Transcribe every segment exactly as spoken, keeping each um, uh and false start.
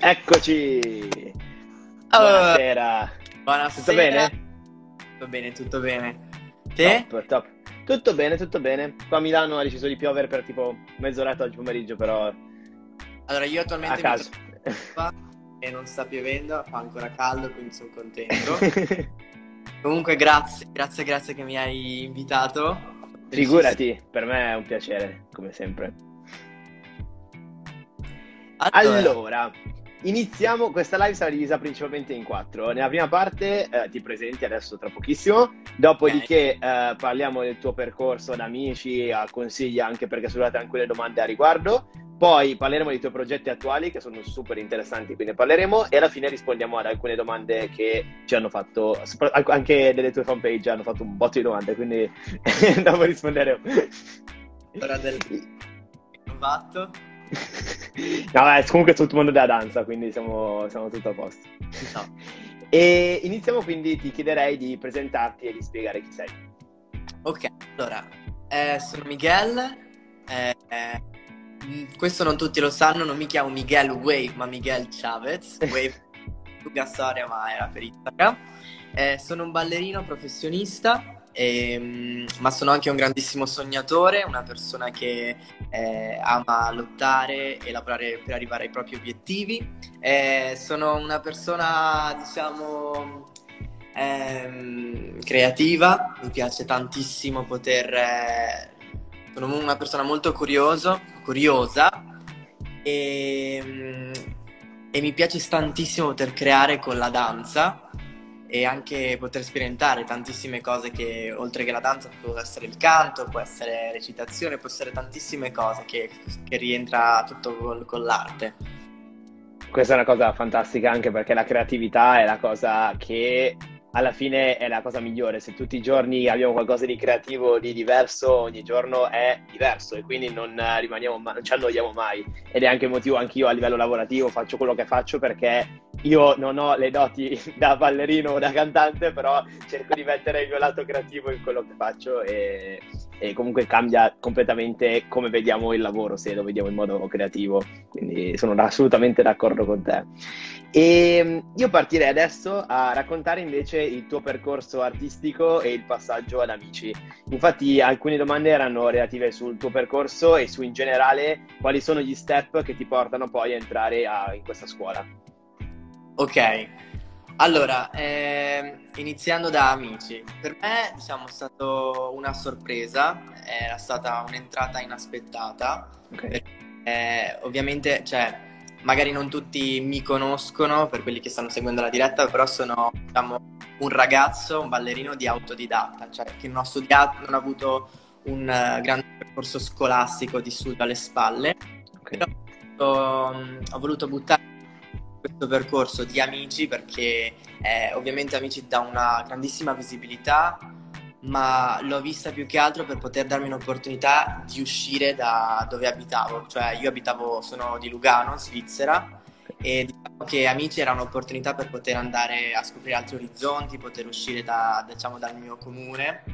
Eccoci! Oh, Buonasera! buonasera. Tutto bene? Tutto bene, tutto bene. Te? Top, top. Tutto bene, tutto bene. Qua a Milano ha deciso di piovere per tipo mezz'oretta oggi pomeriggio, però Allora, io a attualmente mi caso. trovo qua e non sta piovendo, fa ancora caldo, quindi sono contento. Comunque grazie, grazie, grazie che mi hai invitato. Felicissimo. Figurati, per me è un piacere, come sempre. Allora, Allora, iniziamo. Questa live sarà divisa principalmente in quattro. Nella prima parte eh, ti presenti adesso tra pochissimo, ok, dopodiché eh, parliamo del tuo percorso da amici, a consigli anche perché sono arrivate alcune domande a riguardo. Poi parleremo dei tuoi progetti attuali che sono super interessanti, quindi ne parleremo e alla fine rispondiamo ad alcune domande che ci hanno fatto, sopra- anche delle tue fanpage hanno fatto un botto di domande, quindi dopo risponderemo. ora del ho fatto. No, beh, comunque è tutto il mondo della danza, quindi siamo, siamo tutto a posto. No. E iniziamo, quindi ti chiederei di presentarti e di spiegare chi sei. Ok, allora, eh, sono Miguel. eh, eh, mh, questo non tutti lo sanno, non mi chiamo Miguel Wave, ma Miguel Chavez. Wave, lunga storia, ma era per Instagram. Eh, sono un ballerino professionista, ehm, ma sono anche un grandissimo sognatore, una persona che eh, ama lottare e lavorare per arrivare ai propri obiettivi. Eh, sono una persona, diciamo, ehm, creativa, mi piace tantissimo poter... eh, sono una persona molto curioso, curiosa e, e mi piace tantissimo poter creare con la danza e anche poter sperimentare tantissime cose che oltre che la danza può essere il canto, può essere recitazione, può essere tantissime cose che, che rientra tutto con, con l'arte. Questa è una cosa fantastica anche perché la creatività è la cosa che alla fine è la cosa migliore. Se tutti i giorni abbiamo qualcosa di creativo, di diverso, ogni giorno è diverso e quindi non rimaniamo ma- non ci annoiamo mai. Ed è anche il motivo, anch'io a livello lavorativo faccio quello che faccio perché io non ho le doti da ballerino o da cantante, però cerco di mettere il mio lato creativo in quello che faccio e, e comunque cambia completamente come vediamo il lavoro se lo vediamo in modo creativo. Quindi sono assolutamente d'accordo con te. E io partirei adesso a raccontare invece il tuo percorso artistico e il passaggio ad Amici. Infatti alcune domande erano relative sul tuo percorso e su in generale quali sono gli step che ti portano poi a entrare a- in questa scuola. Ok, allora, ehm, iniziando da Amici, per me diciamo è stato una sorpresa, era stata un'entrata inaspettata, Ok. perché eh, ovviamente, cioè, magari non tutti mi conoscono per quelli che stanno seguendo la diretta, però sono, diciamo, un ragazzo, un ballerino di autodidatta, cioè che non ho studiato, non ho avuto un eh, grande percorso scolastico di studio alle spalle, Ok. però ho, ho voluto buttare questo percorso di Amici perché eh, ovviamente Amici dà una grandissima visibilità, ma l'ho vista più che altro per poter darmi un'opportunità di uscire da dove abitavo, cioè io abitavo, sono di Lugano, Svizzera, e diciamo che Amici era un'opportunità per poter andare a scoprire altri orizzonti, poter uscire da, diciamo, dal mio comune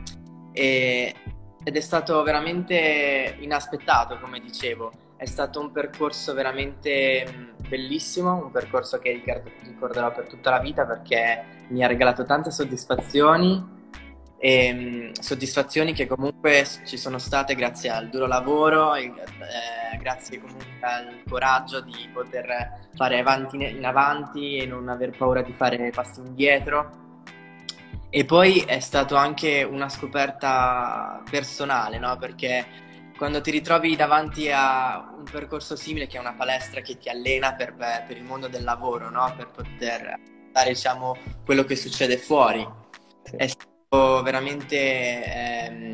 e- ed è stato veramente inaspettato, come dicevo. È stato un percorso veramente mh, bellissimo, un percorso che ricordo- ricorderò per tutta la vita perché mi ha regalato tante soddisfazioni e mh, soddisfazioni che comunque s- ci sono state grazie al duro lavoro e eh, grazie comunque al coraggio di poter fare avanti in avanti e non aver paura di fare passi indietro. E poi è stato anche una scoperta personale, no? Perché quando ti ritrovi davanti a un percorso simile, che è una palestra che ti allena per, per il mondo del lavoro, no? Per poter fare, diciamo, quello che succede fuori, Sì. è stato veramente, ehm,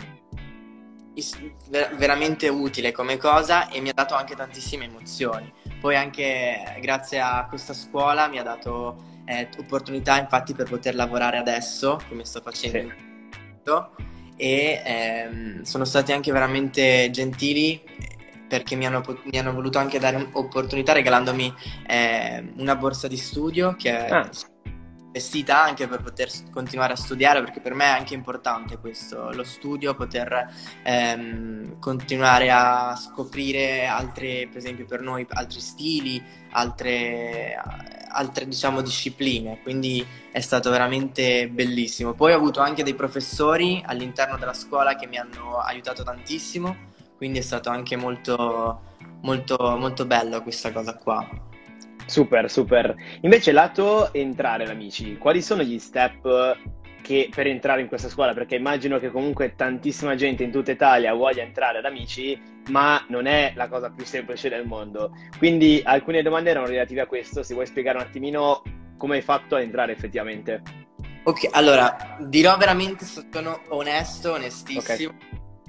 is- ver- veramente utile come cosa e mi ha dato anche tantissime emozioni. Poi anche eh, grazie a questa scuola mi ha dato eh, opportunità infatti per poter lavorare adesso, come sto facendo Sì. in questo momento, e ehm, sono stati anche veramente gentili perché mi hanno, pot- mi hanno voluto anche dare opportunità regalandomi eh, una borsa di studio che Ah, investita anche per poter continuare a studiare, perché per me è anche importante questo, lo studio, poter ehm, continuare a scoprire altre, per esempio per noi, altri stili, altre, altre diciamo discipline, quindi è stato veramente bellissimo. Poi ho avuto anche dei professori all'interno della scuola che mi hanno aiutato tantissimo, quindi è stato anche molto, molto, molto bello questa cosa qua. Super, super. Invece, lato entrare ad Amici, quali sono gli step che per entrare in questa scuola? Perché immagino che comunque tantissima gente in tutta Italia voglia entrare ad Amici, ma non è la cosa più semplice del mondo. Quindi alcune domande erano relative a questo. Se vuoi spiegare un attimino come hai fatto a entrare effettivamente. Ok, allora, dirò veramente, sono onesto, onestissimo. Ok.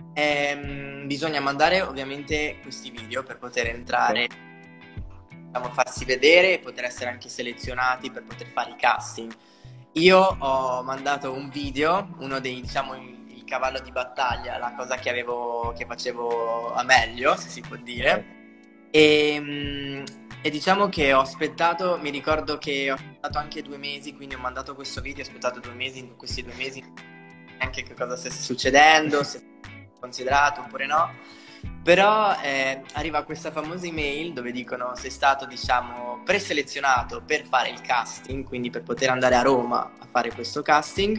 Ehm, bisogna mandare ovviamente questi video per poter entrare, diciamo, farsi vedere e poter essere anche selezionati per poter fare i casting. Io ho mandato un video, uno dei, diciamo, il, il cavallo di battaglia, la cosa che avevo, che facevo a meglio, se si può dire. E, mm, e diciamo che ho aspettato, mi ricordo che ho aspettato anche due mesi, quindi ho mandato questo video, ho aspettato due mesi, in questi due mesi anche che cosa stesse succedendo, se è considerato oppure no. Però eh, arriva questa famosa email dove dicono sei stato, diciamo, preselezionato per fare il casting, quindi per poter andare a Roma a fare questo casting.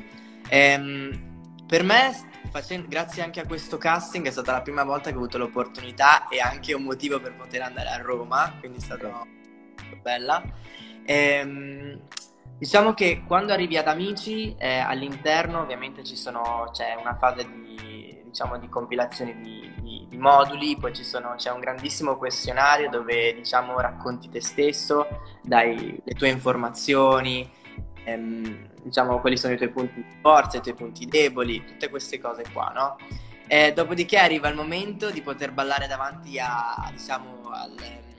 Ehm, per me, facendo, grazie anche a questo casting, è stata la prima volta che ho avuto l'opportunità e anche un motivo per poter andare a Roma, quindi è stata molto bella. Ehm, diciamo che quando arrivi ad Amici, eh, all'interno ovviamente ci sono, c'è una fase di, diciamo, di compilazione di, di, di moduli, poi ci sono, c'è un grandissimo questionario dove, diciamo, racconti te stesso, dai le tue informazioni, ehm, diciamo quali sono i tuoi punti di forza, i tuoi punti deboli, tutte queste cose qua, no? E dopodiché arriva il momento di poter ballare davanti a, diciamo, al,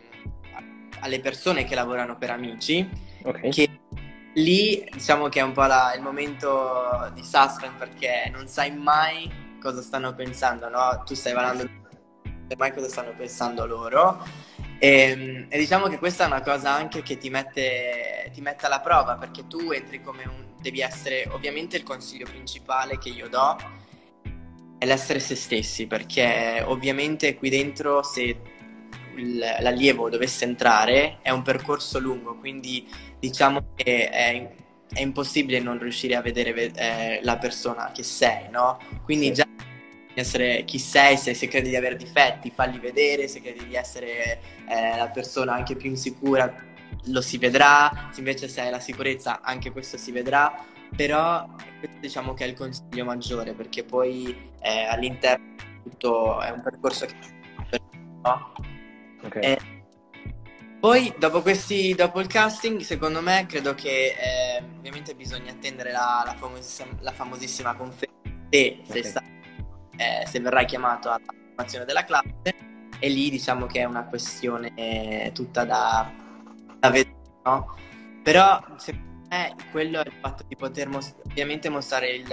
alle persone che lavorano per Amici, Ok. che lì diciamo che è un po' la, il momento di suspense, perché non sai mai cosa stanno pensando, no? Tu stai ballando, non sai mai cosa stanno pensando loro. E, e diciamo che questa è una cosa anche che ti mette, ti mette alla prova, perché tu entri come un, devi essere, ovviamente il consiglio principale che io do è l'essere se stessi, perché ovviamente qui dentro, se il, l'allievo dovesse entrare, è un percorso lungo, quindi diciamo che è, è impossibile non riuscire a vedere eh, la persona che sei, no? Quindi già essere chi sei, se, se credi di avere difetti, falli vedere, se credi di essere eh, la persona anche più insicura, lo si vedrà, se invece sei la sicurezza, anche questo si vedrà, però questo diciamo che è il consiglio maggiore, perché poi eh, all'interno tutto è un percorso che... no? Okay. E poi dopo questi, dopo il casting, secondo me, credo che eh, ovviamente bisogna attendere la, la, famosissima, la famosissima conferenza, se, Okay. se, sta, eh, se verrai chiamato alla formazione della classe, e lì diciamo che è una questione eh, tutta da, da vedere, no? Però secondo me quello è il fatto di poter mos- ovviamente mostrare il,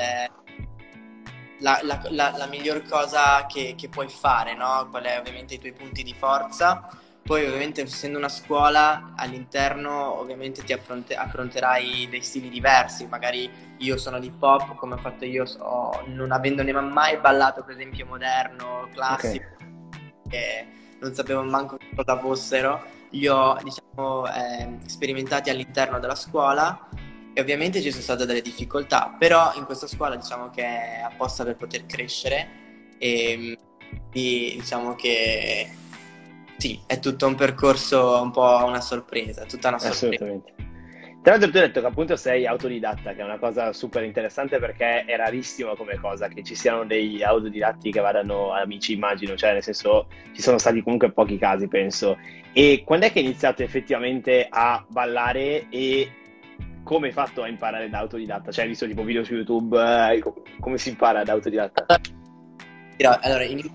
la, la, la, la miglior cosa che, che puoi fare, no? Qual è ovviamente i tuoi punti di forza. Poi ovviamente essendo una scuola, all'interno ovviamente ti affronte- affronterai dei stili diversi, magari io sono l'hip hop come ho fatto io, so, non avendone mai ballato per esempio moderno, classico, Okay. che non sapevo manco cosa fossero, li ho diciamo eh, sperimentati all'interno della scuola e ovviamente ci sono state delle difficoltà, però in questa scuola diciamo che è apposta per poter crescere e, e diciamo che sì, è tutto un percorso, un po' una sorpresa, tutta una sorpresa. Assolutamente. Tra l'altro tu hai detto che appunto sei autodidatta, che è una cosa super interessante perché è rarissimo come cosa che ci siano degli autodidatti che vadano ad Amici, immagino, cioè nel senso ci sono stati comunque pochi casi, penso. E quando è che hai iniziato effettivamente a ballare e come hai fatto a imparare da autodidatta? Cioè hai visto tipo video su YouTube, eh, come si impara da autodidatta? Allora, in...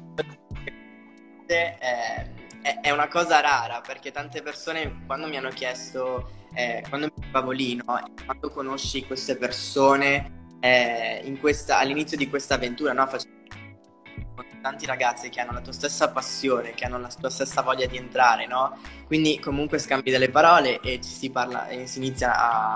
eh, è, è una cosa rara perché tante persone quando mi hanno chiesto, eh, quando mi trovavo lì, no? Quando conosci queste persone eh, in questa, all'inizio di questa avventura, no? Facendo con tanti ragazzi che hanno la tua stessa passione, che hanno la tua stessa voglia di entrare, no? Quindi comunque scambi delle parole e ci si parla e si inizia a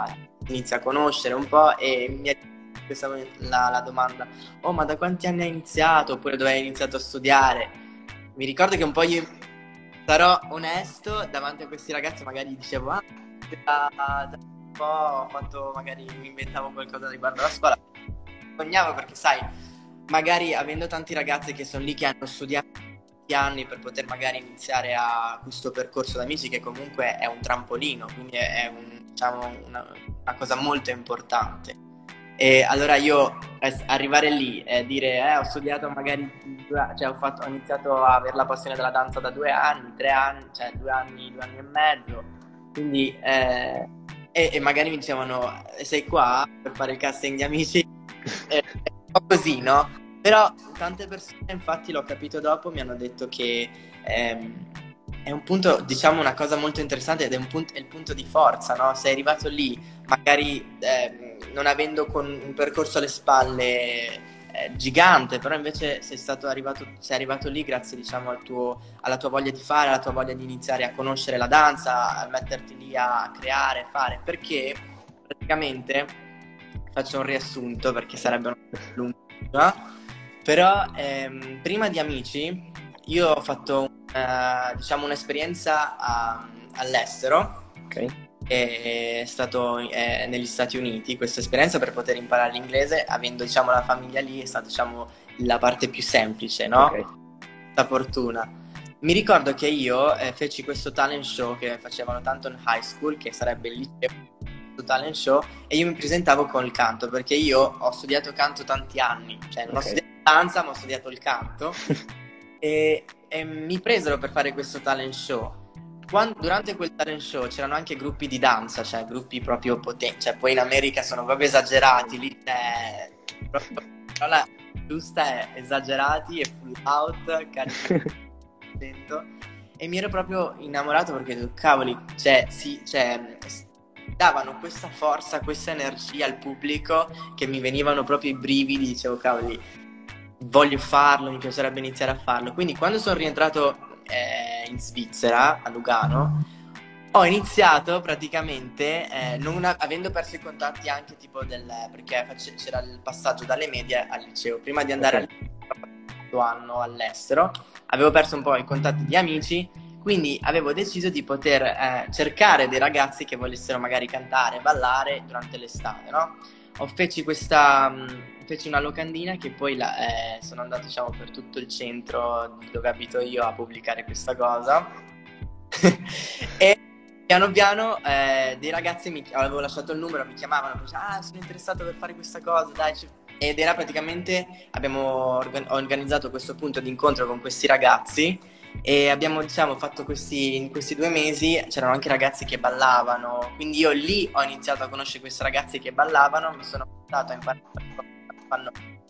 inizia a conoscere un po' e mi è questa la, la domanda: oh, ma da quanti anni hai iniziato? Oppure dove hai iniziato a studiare? Mi ricordo che un po' io, sarò onesto, davanti a questi ragazzi magari dicevo ah, da, da un po' ho fatto, magari mi inventavo qualcosa riguardo alla scuola, sognavo, perché sai, magari avendo tanti ragazzi che sono lì che hanno studiato anni per poter magari iniziare a questo percorso d'amici, che comunque è un trampolino, quindi è un, diciamo, una, una cosa molto importante. E allora io arrivare lì e dire eh, ho studiato magari cioè ho, fatto, ho iniziato a avere la passione della danza da due anni, tre anni, cioè due anni, due anni e mezzo, quindi eh, e, e magari mi dicevano sei qua per fare il casting di Amici, e, un po' così, no? Però tante persone, infatti l'ho capito dopo, mi hanno detto che ehm, è un punto, diciamo, una cosa molto interessante ed è, un punto, è il punto di forza, no? Sei arrivato lì, magari eh, non avendo con un percorso alle spalle eh, gigante, però invece sei stato arrivato, sei arrivato lì grazie, diciamo, al tuo, alla tua voglia di fare, alla tua voglia di iniziare a conoscere la danza, a metterti lì a creare, fare, perché praticamente, faccio un riassunto perché sarebbe una lunga, no? Però ehm, prima di Amici io ho fatto uh, diciamo un'esperienza a, all'estero, okay. È stato eh, negli Stati Uniti. Questa esperienza per poter imparare l'inglese, avendo diciamo la famiglia lì, è stata diciamo la parte più semplice, no? Okay. La fortuna. Mi ricordo che io eh, feci questo talent show che facevano tanto in high school, che sarebbe il liceo, talent show, e io mi presentavo con il canto, perché io ho studiato canto tanti anni, cioè non okay. ho studiato danza ma ho studiato il canto e, e mi presero per fare questo talent show. Quando, durante quel talent show c'erano anche gruppi di danza, cioè gruppi proprio potenti, cioè poi in America sono proprio esagerati, lì c'è proprio, però la giusta è esagerati e full out, carico, e mi ero proprio innamorato perché cavoli, cioè sì, cioè davano questa forza, questa energia al pubblico che mi venivano proprio i brividi, dicevo cavoli, voglio farlo, mi piacerebbe iniziare a farlo. Quindi quando sono rientrato eh, in Svizzera, a Lugano, ho iniziato praticamente, eh, non a- avendo perso i contatti anche tipo del, perché face- c'era il passaggio dalle medie al liceo, prima di andare okay. al anno all'estero, avevo perso un po' i contatti di amici. Quindi avevo deciso di poter eh, cercare dei ragazzi che volessero magari cantare, ballare durante l'estate, no? Ho feci questa, mh, feci una locandina che poi la, eh, sono andato diciamo per tutto il centro dove abito io a pubblicare questa cosa e piano piano eh, dei ragazzi mi avevo lasciato il numero, mi chiamavano, mi dicevano, ah sono interessato per fare questa cosa, dai. Ed era praticamente, abbiamo organ- organizzato questo punto di incontro con questi ragazzi e abbiamo diciamo fatto questi in questi due mesi c'erano anche ragazzi che ballavano, quindi io lì ho iniziato a conoscere questi ragazzi che ballavano, mi sono portato a imparare fanno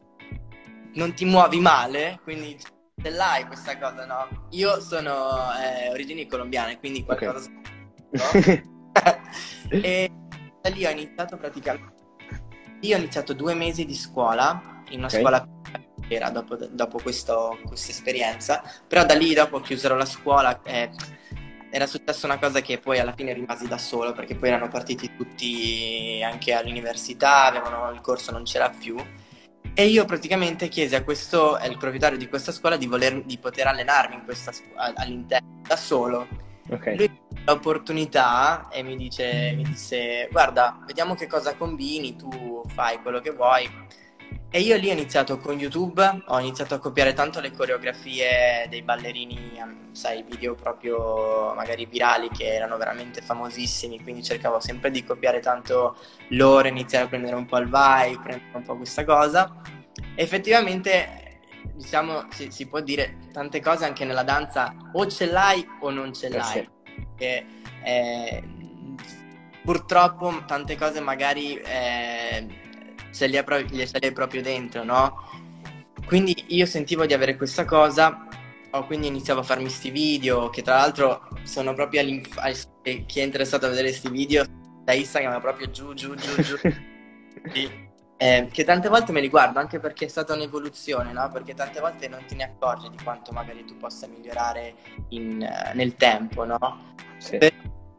non ti muovi male, quindi ce l'hai questa cosa, no? Io sono eh, origini colombiane, quindi qualcosa okay. no? E da lì ho iniziato praticamente io ho iniziato due mesi di scuola in una okay. scuola era dopo, dopo questo, questa esperienza, però da lì dopo chiusero la scuola eh, era successa una cosa che poi alla fine rimasi da solo, perché poi erano partiti tutti anche all'università, avevano il corso non c'era più e io praticamente chiesi a questo il proprietario di questa scuola di, voler, di poter allenarmi in questa scuola all'interno da solo. Okay. Lui ha l'opportunità e mi dice mi disse guarda, vediamo che cosa combini, tu fai quello che vuoi. E io lì ho iniziato con YouTube, ho iniziato a copiare tanto le coreografie dei ballerini, sai, video proprio magari virali che erano veramente famosissimi, quindi cercavo sempre di copiare tanto loro, iniziare a prendere un po' il vibe, prendere un po' questa cosa. E effettivamente, diciamo, si, si può dire tante cose anche nella danza, o ce l'hai o non ce l'hai. Eh sì. Perché, eh, purtroppo tante cose magari... Eh, ce li, pro- li ce li hai proprio dentro, no? Quindi io sentivo di avere questa cosa, oh, quindi iniziavo a farmi sti video, che tra l'altro sono proprio all'inf- chi è interessato a vedere sti video da Instagram è proprio giù, giù, giù, giù. Sì. Eh, che tante volte me li guardo, anche perché è stata un'evoluzione, no? Perché tante volte non te ne accorgi di quanto magari tu possa migliorare in, uh, nel tempo, no? Sì. Per-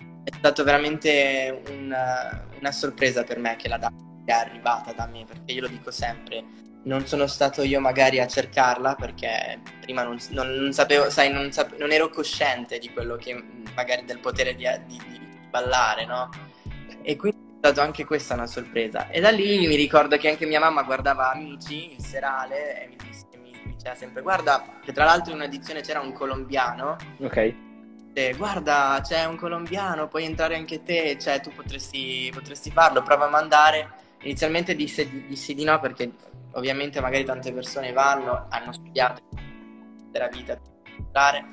stato veramente una, una sorpresa per me che la danza è arrivata da me, perché io lo dico sempre, non sono stato io magari a cercarla, perché prima non, non, non sapevo, sai, non, sape- non ero cosciente di quello che magari del potere di, di, di ballare, no? E quindi è stata anche questa una sorpresa. E da lì mi ricordo che anche mia mamma guardava Amici, il serale, e mi disse, mi, mi diceva sempre, guarda, che tra l'altro in un'edizione c'era un colombiano. Ok. Guarda, c'è un colombiano, puoi entrare anche te, cioè tu potresti, potresti farlo, prova a mandare. Inizialmente disse, dissi di no, perché ovviamente magari tante persone vanno, hanno studiato della vita per entrare,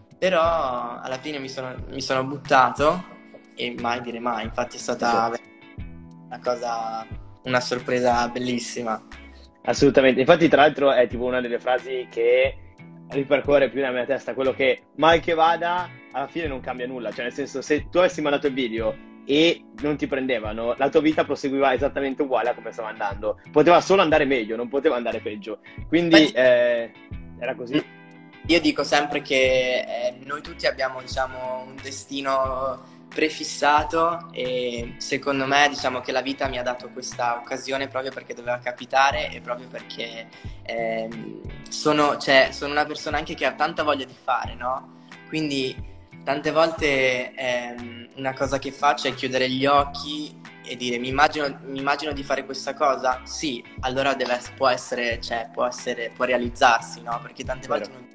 però alla fine mi sono, mi sono buttato, e mai dire mai, infatti è stata una cosa, una sorpresa bellissima. Assolutamente, infatti tra l'altro è tipo una delle frasi che ripercorre più nella mia testa, quello che mal che vada alla fine non cambia nulla, cioè nel senso, se tu avessi mandato il video e non ti prendevano, la tua vita proseguiva esattamente uguale a come stava andando, poteva solo andare meglio, non poteva andare peggio, quindi eh, era così. Io dico sempre che eh, noi tutti abbiamo, diciamo, un destino prefissato, e secondo me, diciamo, che la vita mi ha dato questa occasione proprio perché doveva capitare, e proprio perché eh, sono, cioè, sono una persona anche che ha tanta voglia di fare, no? Quindi tante volte ehm, una cosa che faccio è chiudere gli occhi e dire mi immagino, mi immagino di fare questa cosa, sì, allora deve, può essere, cioè, può essere, può realizzarsi, no? Perché tante volte non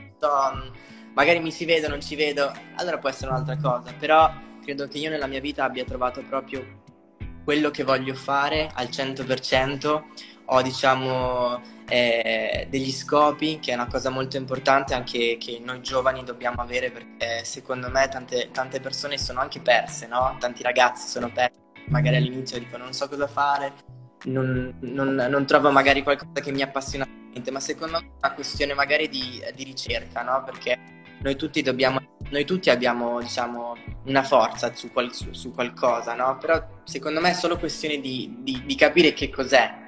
so, magari mi si vede o non ci vedo, allora può essere un'altra cosa, però credo che io nella mia vita abbia trovato proprio quello che voglio fare al cento per cento. Ho, diciamo, eh, degli scopi, che è una cosa molto importante anche che noi giovani dobbiamo avere, perché secondo me tante, tante persone sono anche perse, no? Tanti ragazzi sono persi, magari all'inizio dicono non so cosa fare, non, non, non trovo magari qualcosa che mi appassiona, ma secondo me è una questione magari di, di ricerca, no? Perché noi tutti dobbiamo, noi tutti abbiamo, diciamo, una forza su, qual, su, su qualcosa, no? Però secondo me è solo questione di, di, di capire che cos'è,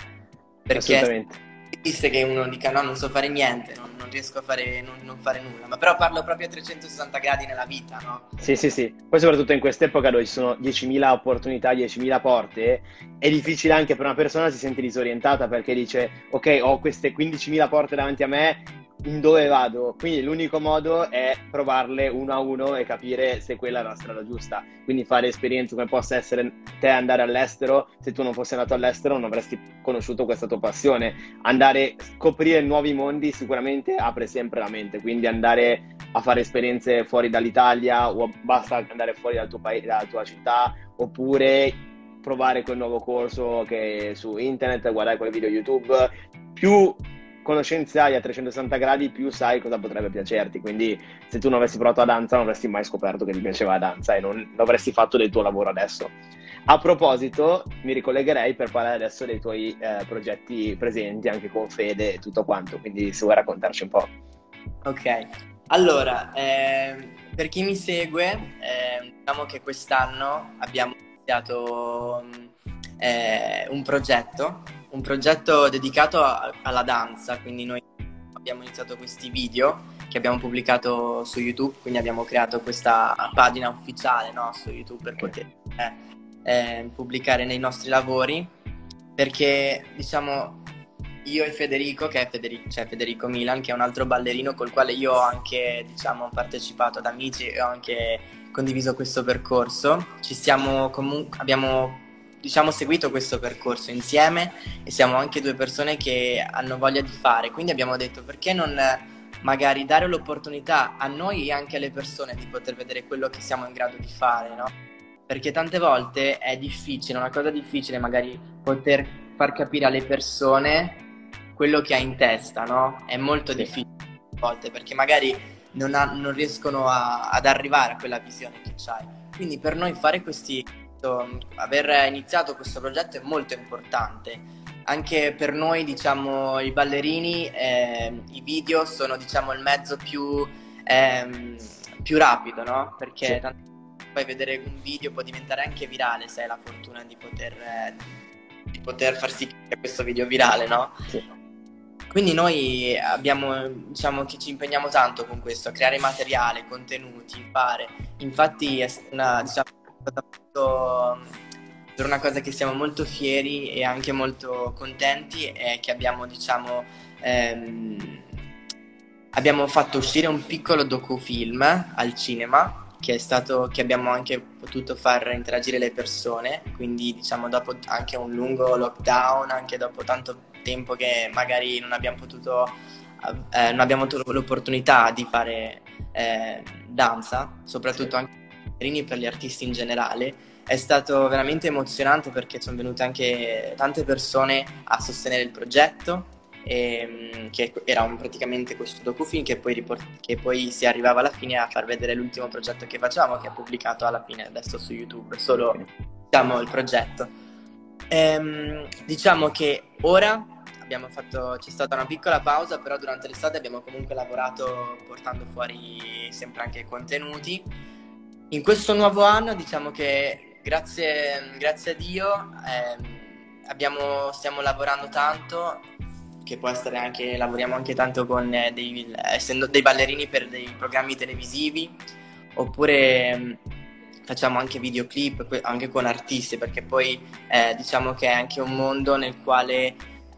perché esiste che uno dica no, non so fare niente, non, non riesco a fare, non, non fare nulla, ma però parlo proprio a trecentosessanta gradi nella vita, no? Sì, sì, sì. Poi soprattutto in quest'epoca dove ci sono diecimila opportunità, diecimila porte, è difficile anche per una persona, si sente disorientata perché dice ok, ho queste quindicimila porte davanti a me, in dove vado? Quindi l'unico modo è provarle uno a uno e capire se quella è la strada giusta. Quindi fare esperienze come possa essere te andare all'estero. Se tu non fossi andato all'estero non avresti conosciuto questa tua passione. Andare a scoprire nuovi mondi sicuramente apre sempre la mente, quindi andare a fare esperienze fuori dall'Italia, o basta andare fuori dal tuo paese, dalla tua città, oppure provare quel nuovo corso che su internet, guardare quel video YouTube. Più conoscenze hai a trecentosessanta gradi, più sai cosa potrebbe piacerti. Quindi se tu non avessi provato la danza non avresti mai scoperto che ti piaceva la danza e non avresti fatto del tuo lavoro adesso. A proposito, mi ricollegherei per parlare adesso dei tuoi eh, progetti presenti anche con Fede e tutto quanto, quindi se vuoi raccontarci un po'. Ok, allora, eh, per chi mi segue, eh, diciamo che quest'anno abbiamo iniziato eh, un progetto un progetto dedicato a, alla danza, quindi noi abbiamo iniziato questi video che abbiamo pubblicato su YouTube, quindi abbiamo creato questa pagina ufficiale, no, su YouTube per poter eh, eh, pubblicare nei nostri lavori, perché diciamo io e Federico, che è Federico, cioè Federico Milan, che è un altro ballerino col quale io ho anche, diciamo, partecipato ad Amici e ho anche condiviso questo percorso, ci stiamo comunque, abbiamo diciamo seguito questo percorso insieme e siamo anche due persone che hanno voglia di fare, quindi abbiamo detto perché non magari dare l'opportunità a noi e anche alle persone di poter vedere quello che siamo in grado di fare, no? Perché tante volte è difficile, una cosa difficile magari poter far capire alle persone quello che hai in testa, no? È molto difficile a volte perché magari non, ha, non riescono a, ad arrivare a quella visione che c'hai, quindi per noi fare questi aver iniziato questo progetto è molto importante anche per noi, diciamo, i ballerini. Eh, i video sono, diciamo, il mezzo più ehm, più rapido, no? Perché sì, tanto poi vedere un video può diventare anche virale se hai la fortuna di poter eh, di poter far sì che questo video virale, no? Sì. Quindi noi abbiamo, diciamo, che ci impegniamo tanto con questo, a creare materiale, contenuti, fare. Infatti è una, diciamo, per una cosa che siamo molto fieri e anche molto contenti è che abbiamo, diciamo, ehm, abbiamo fatto uscire un piccolo docufilm al cinema che è stato, che abbiamo anche potuto far interagire le persone, quindi diciamo dopo anche un lungo lockdown, anche dopo tanto tempo che magari non abbiamo potuto, eh, non abbiamo avuto l'opportunità di fare eh, danza, soprattutto anche per gli artisti in generale. È stato veramente emozionante perché sono venute anche tante persone a sostenere il progetto, e, che era un, praticamente questo docufilm che poi, riport- che poi si arrivava alla fine a far vedere l'ultimo progetto che facciamo, che è pubblicato alla fine adesso su YouTube, solo diciamo il progetto. Ehm, diciamo che ora abbiamo fatto, c'è stata una piccola pausa, però durante l'estate abbiamo comunque lavorato portando fuori sempre anche contenuti. In questo nuovo anno diciamo che grazie, grazie a Dio ehm, abbiamo, stiamo lavorando tanto, che può essere anche, lavoriamo anche tanto con eh, dei, essendo dei ballerini per dei programmi televisivi, oppure ehm, facciamo anche videoclip anche con artisti, perché poi eh, diciamo che è anche un mondo nel quale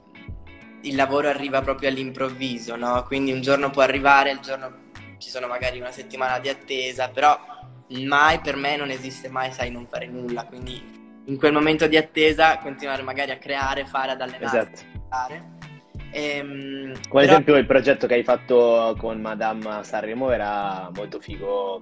il lavoro arriva proprio all'improvviso, no? Quindi un giorno può arrivare, il giorno ci sono magari una settimana di attesa, però mai per me non esiste mai, sai, non fare nulla, quindi in quel momento di attesa continuare magari a creare, fare, ad allenare, esatto. Ehm, Come però... esempio il progetto che hai fatto con Madame Sanremo era molto figo,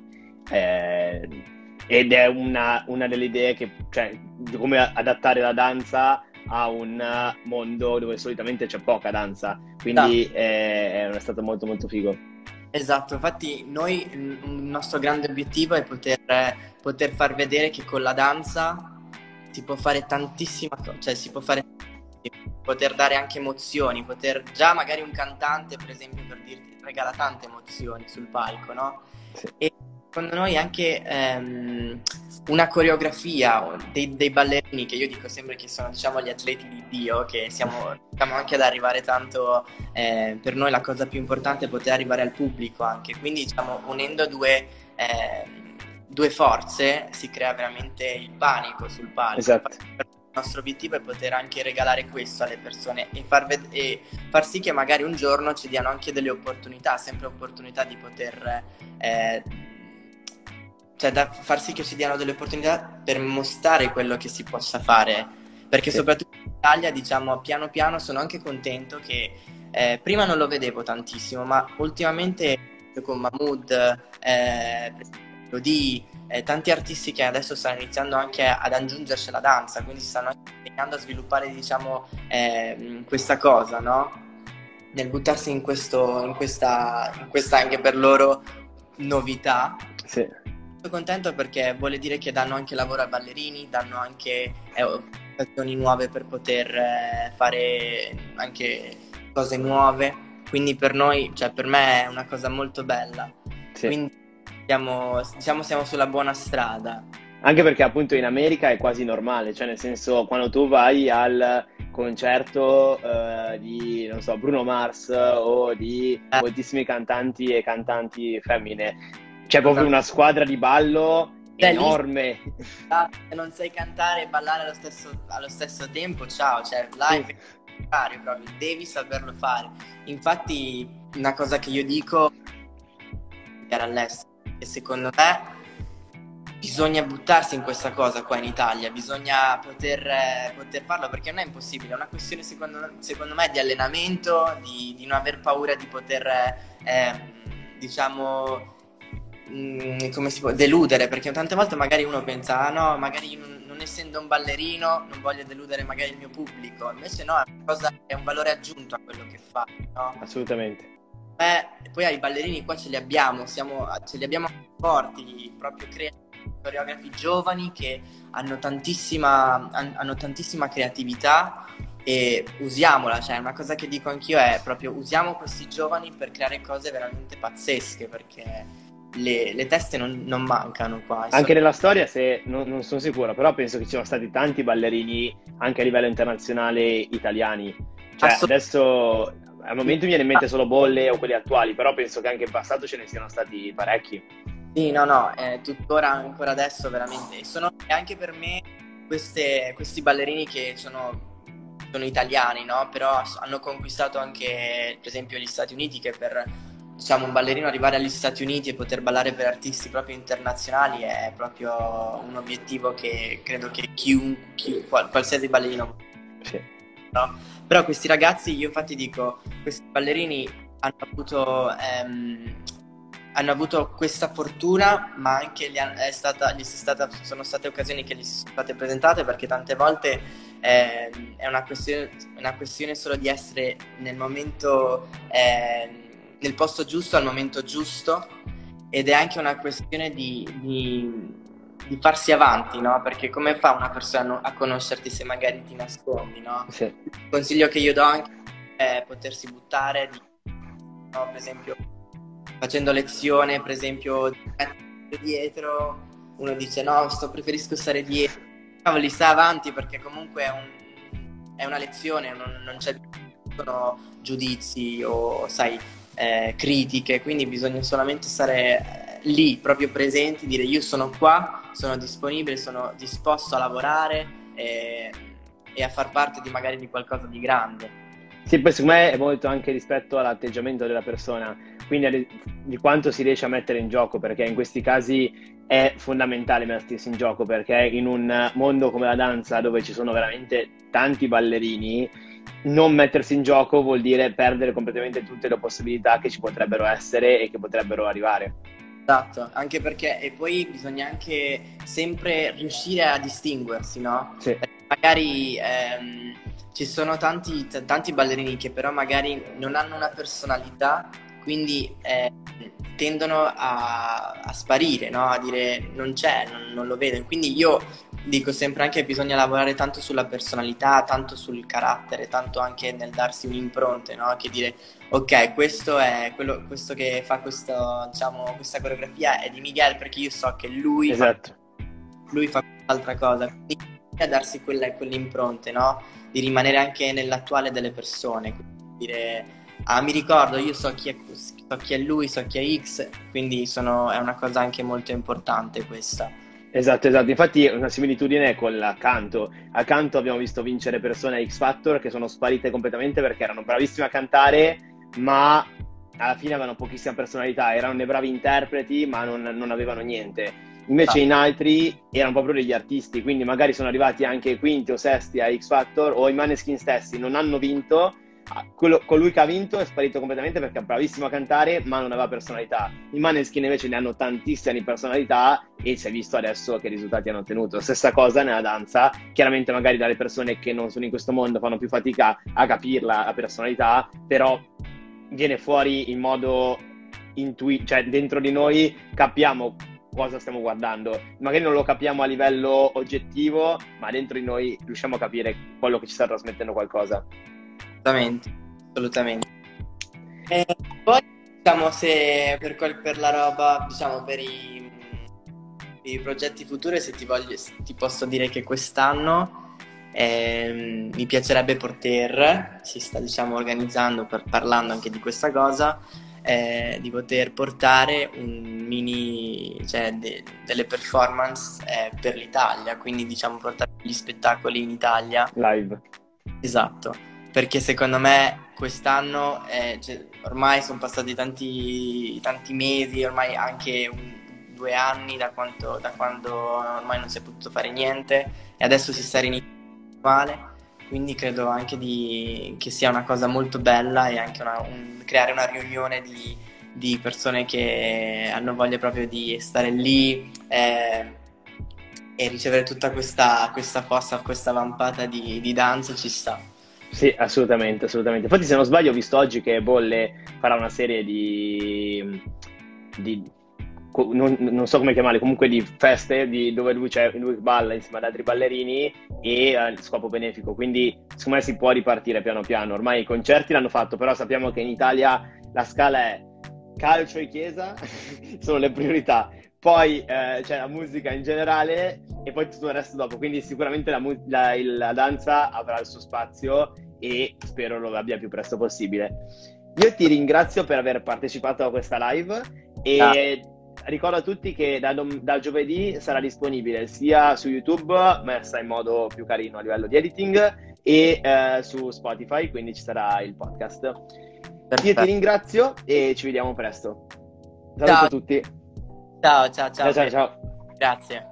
eh, ed è una, una delle idee che, cioè, di come adattare la danza a un mondo dove solitamente c'è poca danza, quindi esatto. è, è stato molto molto figo. Esatto, infatti noi il nostro grande obiettivo è poter, poter far vedere che con la danza si può fare tantissima cosa, cioè si può fare poter dare anche emozioni, poter già magari un cantante, per esempio, per dirti, regala tante emozioni sul palco, no? Sì. E secondo noi anche ehm, una coreografia dei, dei ballerini, che io dico sempre che sono, diciamo, gli atleti di Dio, che siamo, riusciamo anche ad arrivare tanto, eh, per noi la cosa più importante è poter arrivare al pubblico anche, quindi diciamo unendo due, eh, due forze si crea veramente il panico sul palco. Esatto. Il nostro obiettivo è poter anche regalare questo alle persone e far, ved- e far sì che magari un giorno ci diano anche delle opportunità, sempre opportunità di poter, eh, cioè da far sì che ci diano delle opportunità per mostrare quello che si possa fare, perché sì. Soprattutto in Italia, diciamo, piano piano sono anche contento che eh, prima non lo vedevo tantissimo, ma ultimamente con Mahmood, eh, di eh, tanti artisti che adesso stanno iniziando anche ad aggiungersi alla danza, quindi stanno anche impegnando a sviluppare, diciamo, eh, questa cosa, no? Nel buttarsi in questo, in questa, in questa anche per loro novità. Sì. Sono contento perché vuole dire che danno anche lavoro ai ballerini, danno anche eh, occasioni nuove per poter eh, fare anche cose nuove, quindi per noi, cioè per me è una cosa molto bella. Sì. Quindi Siamo, diciamo siamo sulla buona strada. Anche perché appunto in America è quasi normale, cioè nel senso quando tu vai al concerto eh, di, non so, Bruno Mars o di eh. moltissimi cantanti e cantanti femmine, c'è proprio una squadra di ballo enorme. Se non sai cantare e ballare allo stesso, allo stesso tempo, ciao, cioè live sì. proprio, devi saperlo fare. Infatti una cosa che io dico era all'estero, e secondo me bisogna buttarsi in questa cosa qua in Italia, bisogna poter, eh, poter farlo, perché non è impossibile, è una questione secondo, secondo me di allenamento, di, di non aver paura di poter eh, diciamo mh, come si può deludere, perché tante volte magari uno pensa ah no, magari non, non essendo un ballerino non voglio deludere magari il mio pubblico, invece no, è una cosa, è un valore aggiunto a quello che fa, no? Assolutamente. Eh, poi ai ballerini qua ce li abbiamo, siamo, ce li abbiamo forti, proprio coreografi giovani che hanno tantissima, hanno tantissima creatività e usiamola, cioè una cosa che dico anch'io è proprio usiamo questi giovani per creare cose veramente pazzesche, perché le, le teste non, non mancano qua. Anche sono... nella storia, se non, non sono sicuro, però penso che ci siano stati tanti ballerini anche a livello internazionale italiani, cioè Assolut- adesso... Al momento mi viene in mente solo Bolle o quelli attuali, però penso che anche in passato ce ne siano stati parecchi. Sì, no, no, eh, tuttora ancora adesso veramente. E sono e anche per me queste- questi ballerini che sono, sono italiani, no? Però s- hanno conquistato anche, per esempio, gli Stati Uniti, che per, diciamo, un ballerino arrivare agli Stati Uniti e poter ballare per artisti proprio internazionali è proprio un obiettivo che credo che chiun- chi- qual- qualsiasi ballerino, Sì. no? Però questi ragazzi, io infatti dico, questi ballerini hanno avuto, ehm, hanno avuto questa fortuna, ma anche gli han- è stata, gli è stata, sono state occasioni che gli sono state presentate, perché tante volte ehm, è una questione, una questione solo di essere nel momento, ehm, nel posto giusto al momento giusto, ed è anche una questione di, di- di farsi avanti, no? Perché come fa una persona a conoscerti se magari ti nascondi, no? Sì. Il consiglio che io do anche è potersi buttare, di- no? Per esempio facendo lezione, per esempio di mettere dietro, uno dice no, sto, preferisco stare dietro, cavoli, sta avanti, perché comunque è, un- è una lezione, non, non c'è non sono giudizi o sai, eh, critiche, quindi bisogna solamente stare eh, lì, proprio presenti, dire io sono qua, sono disponibile, sono disposto a lavorare e, e a far parte di magari di qualcosa di grande. Sì, poi secondo me è molto anche rispetto all'atteggiamento della persona, quindi alle- di quanto si riesce a mettere in gioco, perché in questi casi è fondamentale mettersi in gioco, perché in un mondo come la danza, dove ci sono veramente tanti ballerini, non mettersi in gioco vuol dire perdere completamente tutte le possibilità che ci potrebbero essere e che potrebbero arrivare. Esatto, anche perché e poi bisogna anche sempre riuscire a distinguersi, no? Sì, Perché magari ehm, ci sono tanti, t- tanti ballerini che però magari non hanno una personalità, quindi eh, tendono a, a sparire, no? A dire non c'è, non, non lo vedo. Quindi io dico sempre anche che bisogna lavorare tanto sulla personalità, tanto sul carattere, tanto anche nel darsi un'impronta, no? Che dire ok, questo è quello, questo che fa questo, diciamo, questa coreografia è di Miguel, perché io so che lui fa, esatto. lui fa altra cosa, quindi bisogna darsi quelle, quelle impronte, no? Di rimanere anche nell'attuale delle persone, quindi dire, ah, mi ricordo, io so chi è, so chi è lui, so chi è X, quindi sono, è una cosa anche molto importante questa. Esatto, esatto. Infatti è una similitudine con l'accanto. Accanto abbiamo visto vincere persone a X Factor che sono sparite completamente perché erano bravissime a cantare, ma alla fine avevano pochissima personalità, erano dei bravi interpreti, ma non, non avevano niente. Invece Ah, in altri erano proprio degli artisti, quindi magari sono arrivati anche quinti o sesti a X Factor, o i Maneskin stessi non hanno vinto. Ah, quello- colui che ha vinto è sparito completamente perché è bravissimo a cantare, ma non aveva personalità. I Maneskin invece ne hanno tantissime di personalità e si è visto adesso che risultati hanno ottenuto. Stessa cosa nella danza, chiaramente magari dalle persone che non sono in questo mondo fanno più fatica a capirla, la personalità, però viene fuori in modo intuitivo, cioè dentro di noi capiamo cosa stiamo guardando. Magari non lo capiamo a livello oggettivo, ma dentro di noi riusciamo a capire quello che ci sta trasmettendo qualcosa. assolutamente, assolutamente. E poi, diciamo, se per, quel- per la roba, diciamo, per i, i progetti futuri, se ti voglio, se ti posso dire che quest'anno ehm, mi piacerebbe poter, si sta, diciamo, organizzando, per, parlando anche di questa cosa, eh, di poter portare un mini, cioè de- delle performance eh, per l'Italia, quindi diciamo portare gli spettacoli in Italia. Live. Esatto, perché secondo me quest'anno eh, cioè, ormai sono passati tanti, tanti mesi, ormai anche un- due anni da, quanto- da quando ormai non si è potuto fare niente e adesso si sta riniziando male, quindi credo anche di- che sia una cosa molto bella e anche una- un- creare una riunione di, di persone che hanno voglia proprio di stare lì eh, e ricevere tutta questa, questa fossa, questa vampata di, di danza ci sta. Sì, assolutamente, assolutamente. Infatti, se non sbaglio, ho visto oggi che Bolle farà una serie di, di co- non, non so come chiamarle, comunque di feste di- dove lui, c'è, lui balla insieme ad altri ballerini e a scopo benefico. Quindi, secondo me si può ripartire piano piano. Ormai i concerti l'hanno fatto, però sappiamo che in Italia la scala è calcio e chiesa, sono le priorità. Poi eh, c'è la musica in generale e poi tutto il resto dopo. Quindi sicuramente la, mu- la- il- la danza avrà il suo spazio e spero lo abbia il più presto possibile. Io ti ringrazio per aver partecipato a questa live Ah, e ricordo a tutti che da, dom- da giovedì sarà disponibile sia su YouTube, messa in modo più carino a livello di editing, e eh, su Spotify, quindi ci sarà il podcast. Perfetto. Io ti ringrazio e ci vediamo presto. Saluto Ciao. a tutti. Ciao, ciao, ciao. Ciao, ciao, ciao. Grazie.